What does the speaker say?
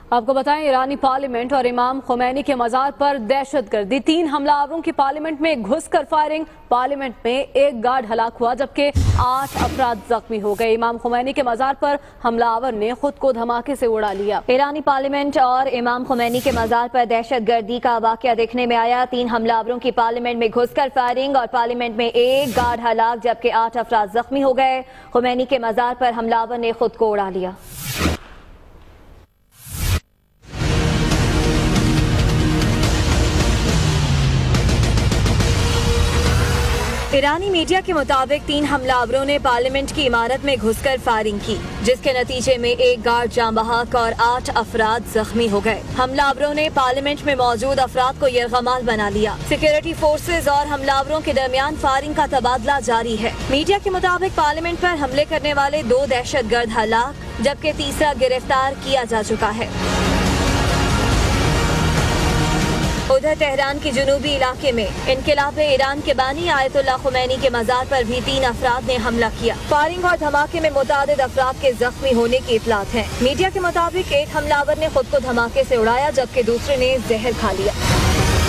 आपको बताएं, ईरानी पार्लियामेंट और इमाम खुमैनी के मजार पर दहशतगर्दी। 3 हमलावरों की पार्लियामेंट में घुसकर फायरिंग। पार्लियामेंट में एक गार्ड हलाक हुआ जबकि 8 अफराद जख्मी हो गए। इमाम खुमैनी के मजार पर हमलावर ने खुद को धमाके से उड़ा लिया। ईरानी पार्लियामेंट और इमाम खुमैनी के मजार पर दहशतगर्दी का वाकया देखने में आया। 3 हमलावरों की पार्लियामेंट में घुसकर फायरिंग और पार्लियामेंट में एक गार्ड हलाक जबकि 8 अफराद जख्मी हो गए। खुमैनी के मजार पर हमलावर ने खुद को उड़ा लिया। ईरानी मीडिया के मुताबिक 3 हमलावरों ने पार्लियामेंट की इमारत में घुसकर फायरिंग की, जिसके नतीजे में एक गार्ड जाँ बहक और 8 अफराद जख्मी हो गए। हमलावरों ने पार्लियामेंट में मौजूद अफराद को यरगमाल बना लिया। सिक्योरिटी फोर्सेज और हमलावरों के दरमियान फायरिंग का तबादला जारी है। मीडिया के मुताबिक पार्लियामेंट पर हमले करने वाले 2 दहशतगर्द हलाक जबकि तीसरा गिरफ्तार किया जा चुका है। उधर तेहरान के जुनूबी इलाके में इनकिलाब ईरान के बानी आयतुल्लाह खुमैनी के मजार पर भी 3 अफराद ने हमला किया। फायरिंग और धमाके में मुतादिद अफराद के जख्मी होने की इतलात है। मीडिया के मुताबिक एक हमलावर ने खुद को धमाके से उड़ाया जबकि दूसरे ने जहर खा लिया।